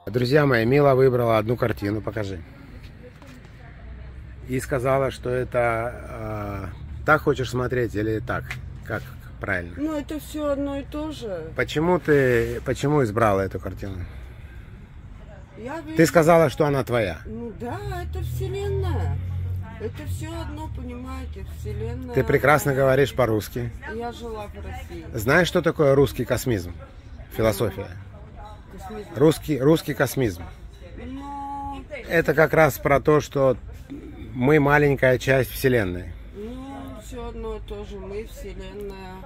Друзья мои, Мила выбрала одну картину, покажи. И сказала, что это так хочешь смотреть или так, как правильно? Ну, это все одно и то же. Почему избрала эту картину? Вижу... Ты сказала, что она твоя. Ну да, это вселенная. Это все одно, понимаете, вселенная. Ты прекрасно говоришь по-русски. Я жила в России. Знаешь, что такое русский космизм? Философия. Космизм. Русский космизм. Но... Это как раз про то, что мы маленькая часть вселенной. Ну, все одно и то же. Мы вселенная.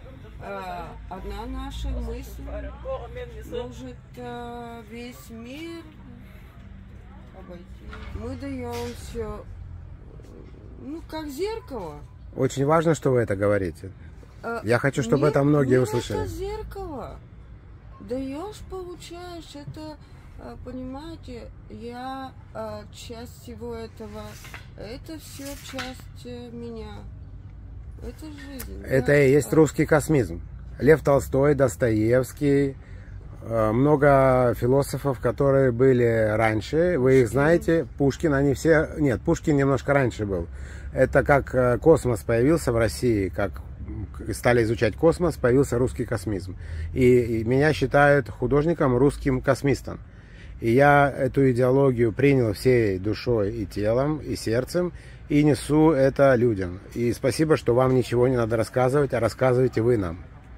Одна наша мысль может весь мир обойти. Мы даем все, ну, как зеркало. Очень важно, что вы это говорите. Я хочу, чтобы это многие услышали. Это зеркало. Даешь, получаешь. Это, понимаете, я часть всего этого. Это все часть меня. Это жизнь. Это и есть русский космизм. Лев Толстой, Достоевский, много философов, которые были раньше. Вы их знаете. Пушкин, они все... Нет, Пушкин немножко раньше был. Это как космос появился в России, как стали изучать космос, появился русский космизм. И меня считают художником русским космистом. И я эту идеологию принял всей душой и телом, и сердцем, и несу это людям. И спасибо, что вам ничего не надо рассказывать, а рассказываете вы нам.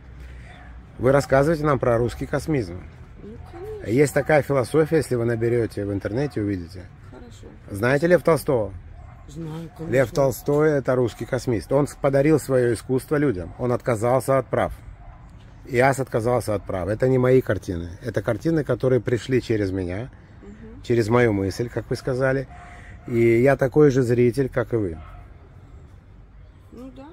Вы рассказываете нам про русский космизм. Ну, есть такая философия, если вы наберете в интернете, увидите. Хорошо. Знаете Лев Толстого? Знаю, конечно. Лев Толстой – это русский космист. Он подарил свое искусство людям. Он отказался от прав. И Ас отказался от прав. Это не мои картины. Это картины, которые пришли через меня, через мою мысль, как вы сказали. И я такой же зритель, как и вы. Ну да.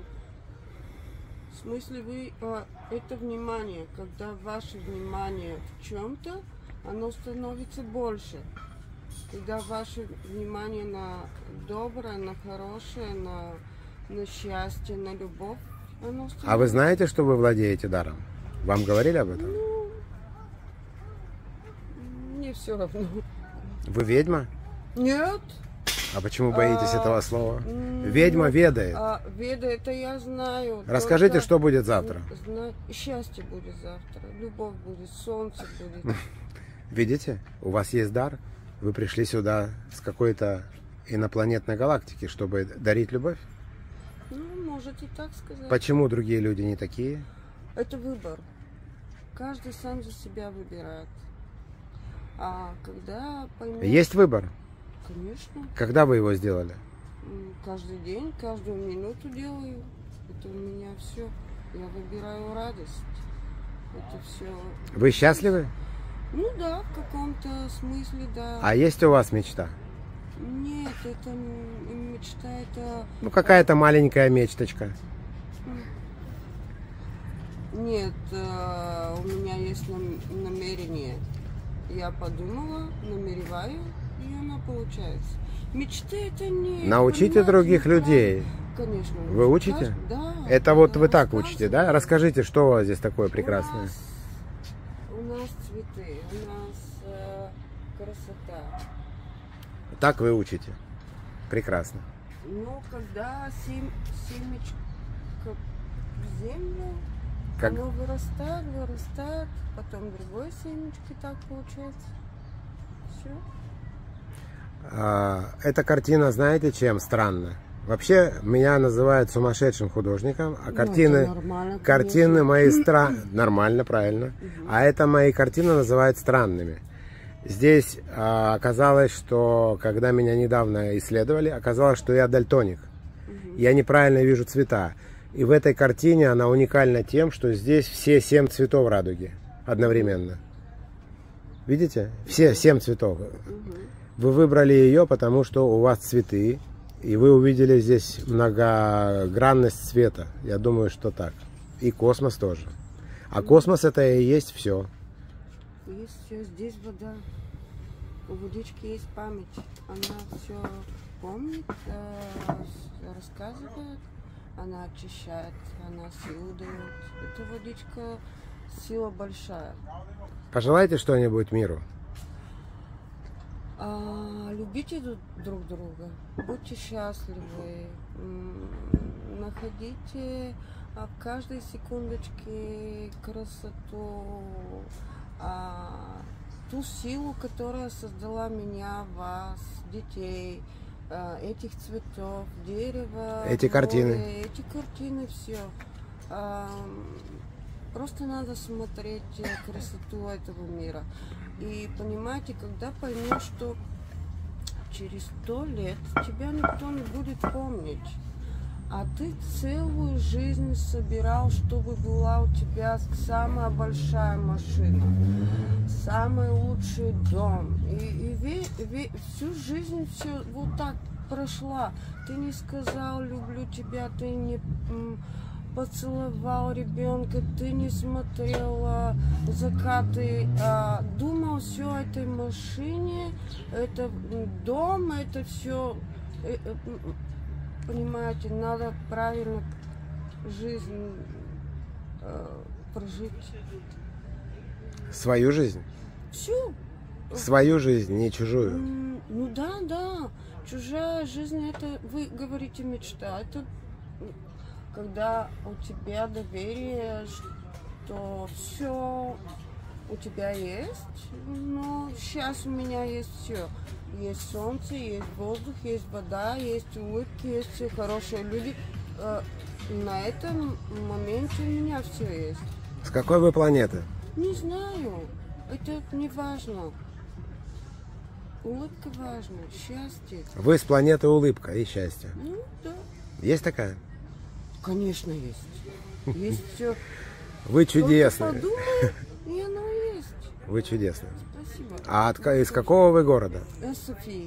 В смысле, вы это внимание, когда ваше внимание в чем-то, оно становится больше. Когда ваше внимание на доброе, на хорошее, на счастье, на любовь, оно становится... А вы знаете, что вы владеете даром? Вам говорили об этом? Ну, мне все равно. Вы ведьма? Нет. А почему боитесь этого слова? Ведьма ведает. Веда, это я знаю. Расскажите, что будет завтра? Счастье будет завтра, любовь будет, солнце будет. Видите, у вас есть дар. Вы пришли сюда с какой-то инопланетной галактики, чтобы дарить любовь? Ну, можете так сказать. Почему другие люди не такие? Это выбор. Каждый сам за себя выбирает. А когда поймешь... Есть выбор? Конечно. Когда вы его сделали? Каждый день, каждую минуту делаю. Это у меня все. Я выбираю радость. Это все. Вы счастливы? Ну да, в каком-то смысле, да. А есть у вас мечта? Нет, это мечта, это... Ну, какая-то маленькая мечточка. Нет, у меня есть намерение. Я подумала, намереваю, и она получается. Мечты это не... Научите других людей. Конечно. Вы учите? Да. Это вот да, вы так учите, да? Расскажите, что у вас здесь такое прекрасное? У нас цветы, у нас красота. Так вы учите. Прекрасно. Ну, когда семечко в землю, Как... оно вырастает, потом другое семечко, так получается. Все. Эта картина, знаете, чем странна? Вообще, меня называют сумасшедшим художником, а картины мои нормально, правильно. А это мои картины называют странными. Здесь оказалось, что, когда меня недавно исследовали, оказалось, что я дальтоник. Я неправильно вижу цвета. И в этой картине она уникальна тем, что здесь все 7 цветов радуги одновременно. Видите? Все 7 цветов. Вы выбрали ее, потому что у вас цветы, и вы увидели здесь многогранность цвета. Я думаю, что так. И космос тоже. А космос это и есть все. Есть все, здесь вода. У водички есть память. Она все помнит, рассказывает, она очищает, она силу дает. Эта водичка сила большая. Пожелайте что-нибудь миру. Любите друг друга, будьте счастливы, находите в каждой секундочке красоту, ту силу, которая создала меня, вас, детей, этих цветов, дерева, эти картины. Эти картины, все. Просто надо смотреть красоту этого мира. И понимаете, когда поймешь, что через 100 лет тебя никто не будет помнить, а ты целую жизнь собирал, чтобы была у тебя самая большая машина, самый лучший дом. И всю жизнь все вот так прошла. Ты не сказал «люблю тебя», ты не поцеловал ребенка, ты не смотрела закаты, думал все о этой машине, это дом, это все, понимаете, надо правильно жизнь прожить. Свою жизнь? Всю. Свою жизнь, не чужую. Ну да. Чужая жизнь, это, вы говорите, мечта. Это когда у тебя доверие, что все у тебя есть, но сейчас у меня есть все. Есть солнце, есть воздух, есть вода, есть улыбки, есть хорошие люди. На этом моменте у меня все есть. С какой вы планеты? Не знаю, это не важно. Улыбка важна, счастье. Вы с планеты улыбка и счастье. Ну да. Есть такая? Конечно, есть. Есть все. Вы чудесны. Подумай, и оно есть. Вы чудесны. Спасибо. А из какого вы города? София.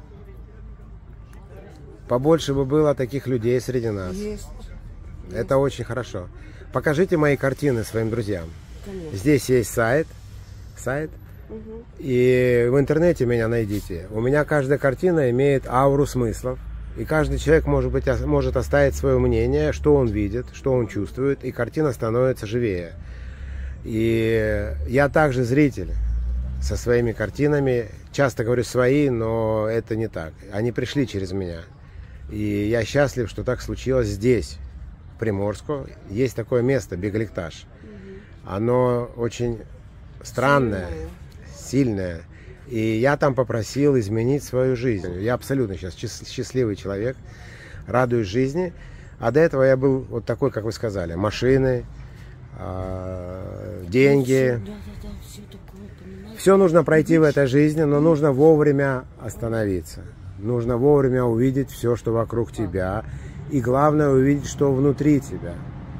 Побольше бы было таких людей среди нас. Есть. Это очень хорошо. Покажите мои картины своим друзьям. Конечно. Здесь есть сайт. Угу. И в интернете меня найдите. У меня каждая картина имеет ауру смыслов. И каждый человек может оставить свое мнение, что он видит, что он чувствует, и картина становится живее. И я также зритель со своими картинами. Часто говорю свои, но это не так. Они пришли через меня. И я счастлив, что так случилось здесь, в Приморску. Есть такое место, Бегликташ. Оно очень странное, сильное. И я там попросил изменить свою жизнь. Я абсолютно сейчас счастливый человек, радуюсь жизни. А до этого я был вот такой, как вы сказали, машины, деньги. Все нужно пройти в этой жизни, но нужно вовремя остановиться. Нужно вовремя увидеть все, что вокруг тебя. И главное увидеть, что внутри тебя.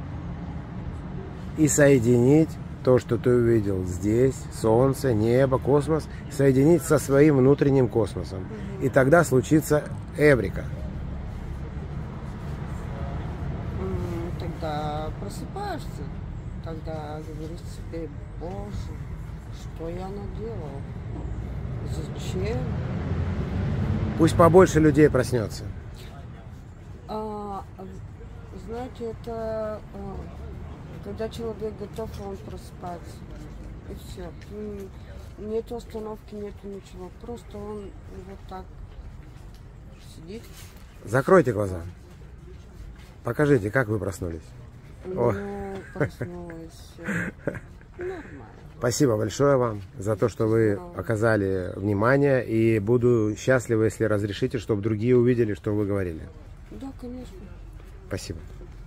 И соединить то, что ты увидел здесь, солнце, небо, космос, соединить со своим внутренним космосом. И тогда случится эврика. Тогда просыпаешься, тогда говоришь себе: Боже, что я наделал? Зачем? Пусть побольше людей проснется. Знаете, это когда человек готов, он просыпается. И все. Нету остановки, нету ничего. Просто он вот так сидит. Закройте глаза. Покажите, как вы проснулись. Ну, проснулась. Нормально. Спасибо большое вам за то, что вы оказали внимание. И буду счастлив, если разрешите, чтобы другие увидели, что вы говорили. Да, конечно. Спасибо.